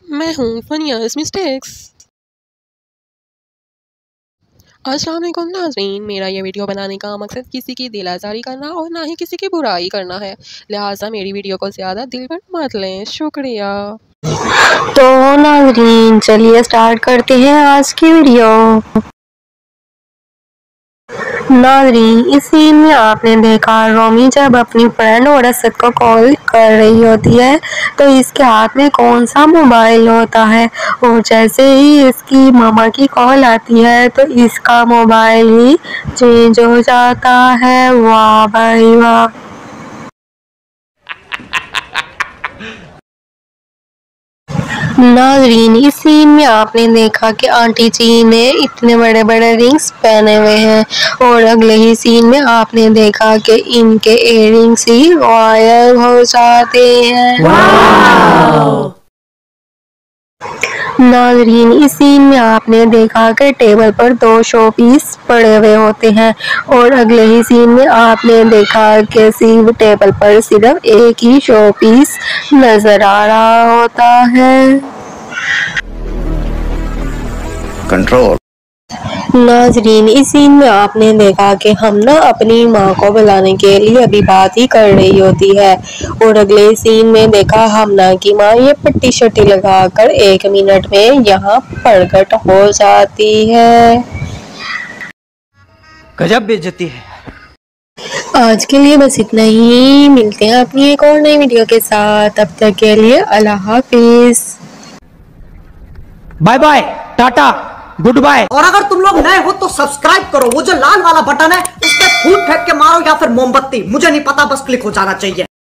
मैं हूँ फनियस मिस्टेक्स। अस्सलाम वालेकुम नाज़रीन, मेरा ये वीडियो बनाने का मकसद किसी की दिल आज़ारी करना और ना ही किसी की बुराई करना है, लिहाजा मेरी वीडियो को ज़्यादा दिल पर मत लें। शुक्रिया। तो नाज़रीन चलिए स्टार्ट करते हैं आज की वीडियो। नाज़रीन इस सीन में आपने देखा रोमी जब अपनी फ्रेंड और असद को कॉल कर रही होती है तो इसके हाथ में कौन सा मोबाइल होता है और जैसे ही इसकी मामा की कॉल आती है तो इसका मोबाइल ही चेंज हो जाता है। वाह भाई वाह। नाज़रीन इस सीन में आपने देखा कि आंटी जी ने इतने बड़े बड़े रिंग्स पहने हुए हैं और अगले ही सीन में आपने देखा कि इनके इयररिंग्स ही गायब हो जाते हैं। नाज़रीन इस सीन में आपने देखा कि टेबल पर 2 शो पीस पड़े हुए होते हैं और अगले ही सीन में आपने देखा कि सिर्फ टेबल पर सिर्फ एक ही शो पीस नजर आ रहा होता है। कंट्रोल। नाज़रीन इस सीन में आपने देखा कि हम ना अपनी माँ को बुलाने के लिए अभी बात ही कर रही होती है और अगले सीन में देखा हमना की माँ ये पट्टी शट्टी लगाकर 1 मिनट में यहाँ प्रकट हो जाती है। गजब बेइज्जती है। आज के लिए बस इतना ही, मिलते हैं अपनी एक और नई वीडियो के साथ, तब तक के लिए अल्लाह हाफिज। Bye bye, tata, goodbye. और अगर तुम लोग नए हो तो सब्सक्राइब करो, वो जो लाल वाला बटन है उस पे फूट फेंक के मारो या फिर मोमबत्ती, मुझे नहीं पता, बस क्लिक हो जाना चाहिए।